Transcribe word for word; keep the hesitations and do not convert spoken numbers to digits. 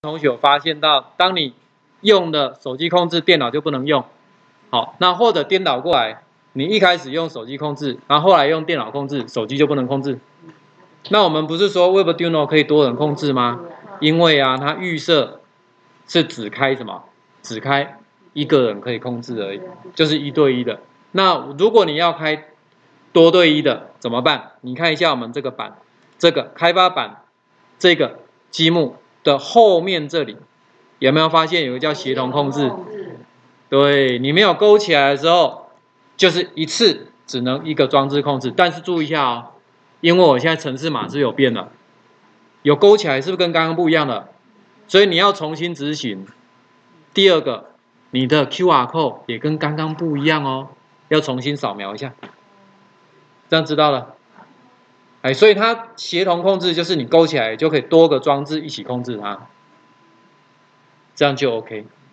同学有发现到，当你用的手机控制，电脑就不能用。好，那或者颠倒过来，你一开始用手机控制，然后后来用电脑控制，手机就不能控制。那我们不是说 Webarduino 可以多人控制吗？因为啊，它预设是只开什么？只开一个人可以控制而已，就是一对一的。那如果你要开多对一的怎么办？你看一下我们这个版，这个开发版这个积木的后面这里，有没有发现有个叫协同控制？对，你没有勾起来的时候，就是一次只能一个装置控制。但是注意一下哦，因为我现在程式码是有变了，有勾起来是不是跟刚刚不一样了？所以你要重新执行。第二个，你的 Q R code 也跟刚刚不一样哦，要重新扫描一下。这样知道了？哎，所以它协同控制就是你勾起来就可以多个装置一起控制它，这样就 OK。